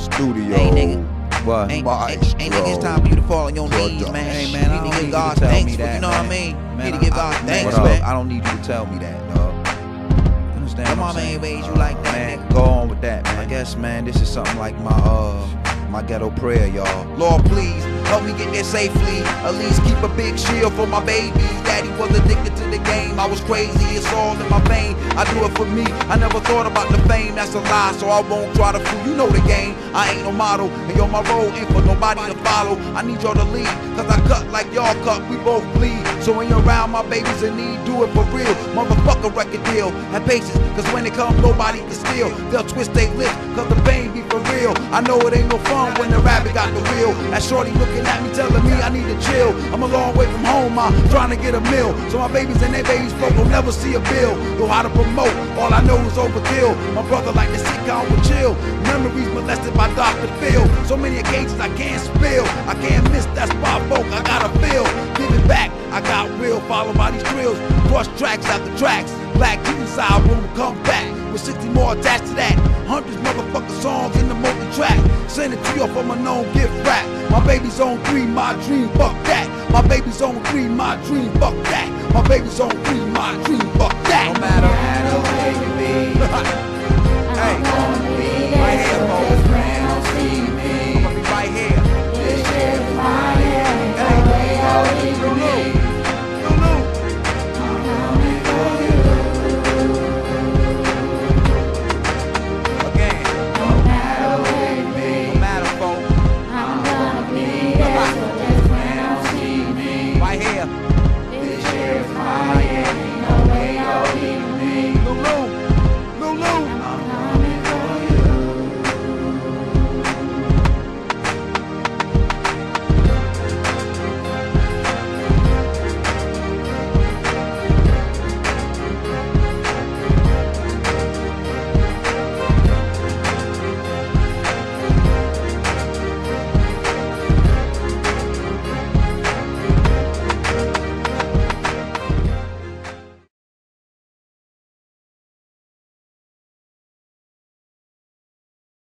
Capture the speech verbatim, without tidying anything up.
studio. Hey, nigga. What? Ain't, Maestro. ain't, ain't nigga, it's time for you to fall on your knees, Production. man. Hey, man, I you need don't to need give you God to tell thanks me for, that, you know what I man. mean? Man, You need to give I- God I- thanks, What man. up? I don't need you to tell me that, dog. Understand Your what I'm mama saying? ain't raised you like that, Man, nigga. go on with that, man. I guess, man, this is something like my, uh, my ghetto prayer, y'all. Lord, please help me get there safely. At least keep a big shield for my baby. Daddy was addicted to the game. I was crazy, it's all in my vein. I do it for me. I never thought about the fame. That's a lie, so I won't try to fool. You know the game. I ain't no model, and yo, my role ain't for nobody to follow. I need y'all to lead, cause I cut like y'all cut. We both bleed. So when you're around my babies in need, do it for real. Motherfucker, record deal. Have patience, cause when it comes, nobody can steal. They'll twist their lips, cause the pain be for real. I know it ain't no fun when the rabbit got the wheel. That shorty looking at me, telling me I need to chill. I'm a long way from home, I'm trying to get a meal. So my babies and their babies folk will never see a bill. Know how to promote, all I know is overkill. My brother like to sit down with chill. Memories molested by Doctor Phil. So many occasions I can't spill. I can't miss that spot, folk, I gotta feel. Give it back, I got real, followed by these drills. Cross tracks after tracks. Black Jesus album will come back with sixty more attached to that. Hundreds motherfucking songs in the multi-track. Send it to you from a known gift rap. My baby's on three, my dream, fuck that. My baby's on three, my dream, fuck that. My baby's on three, my dream, fuck that. No matter how the way you be.